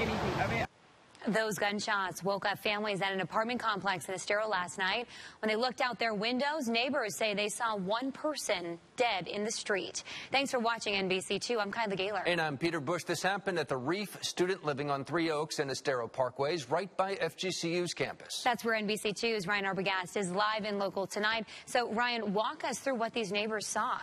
Those gunshots woke up families at an apartment complex in Estero last night. When they looked out their windows, neighbors say they saw one person dead in the street. Thanks for watching NBC2. I'm Kyla Gaylor. And I'm Peter Bush. This happened at the Reef Student Living on Three Oaks and Estero Parkways, right by FGCU's campus. That's where NBC2's Ryan Arbogast is live and local tonight. So, Ryan, walk us through what these neighbors saw.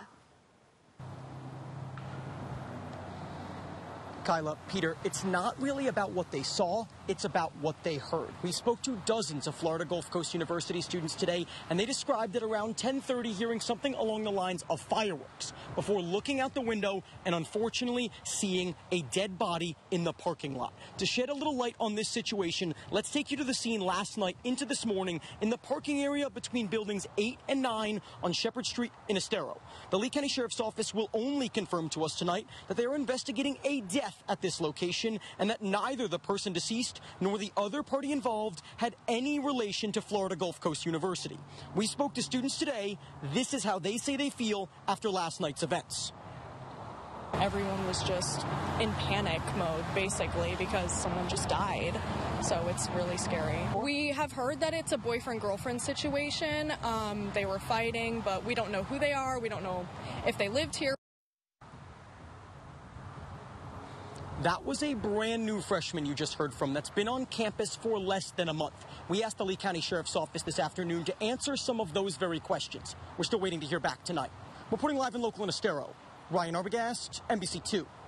Kyla, Peter, it's not really about what they saw, it's about what they heard. We spoke to dozens of Florida Gulf Coast University students today, and they described at around 10:30 hearing something along the lines of fireworks before looking out the window and unfortunately seeing a dead body in the parking lot. To shed a little light on this situation, let's take you to the scene last night into this morning in the parking area between buildings 8 and 9 on Shepherd Street in Estero. The Lee County Sheriff's Office will only confirm to us tonight that they are investigating a death at this location and that neither the person deceased nor the other party involved had any relation to Florida Gulf Coast University. We spoke to students today. This is how they say they feel after last night's events. Everyone was just in panic mode, basically, because someone just died. So it's really scary. We have heard that it's a boyfriend-girlfriend situation. They were fighting, but we don't know who they are. We don't know if they lived here. That was a brand new freshman you just heard from that's been on campus for less than a month. We asked the Lee County Sheriff's Office this afternoon to answer some of those very questions. We're still waiting to hear back tonight. Reporting live and local in Estero, Ryan Arbogast, NBC2.